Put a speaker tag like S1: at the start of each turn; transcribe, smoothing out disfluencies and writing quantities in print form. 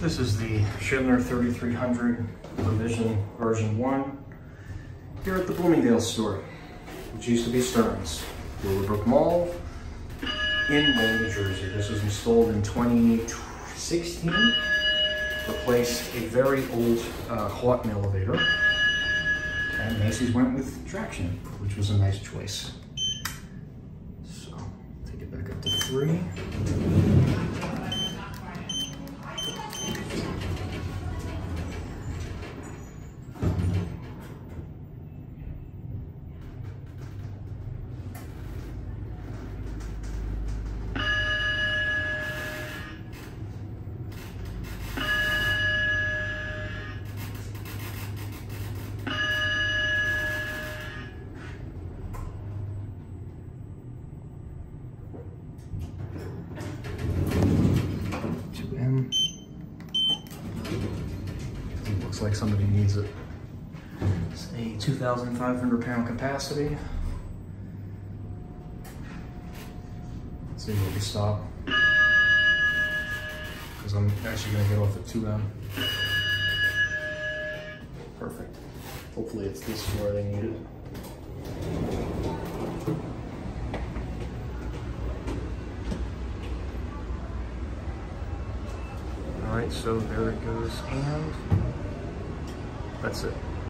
S1: This is the Schindler 3300 Revision version 1 here at the Bloomingdale store, which used to be Stearns, Willowbrook Mall in Wayne, New Jersey. This was installed in 2016, replaced a very old Haughton elevator, and Macy's went with traction, which was a nice choice. So, take it back up to 3. Looks like somebody needs it. It's a 2,500 pound capacity. Let's see where we stop. Because I'm actually going to get off at 2M. Perfect. Hopefully it's this where they need it. Alright, so there it goes, and that's it.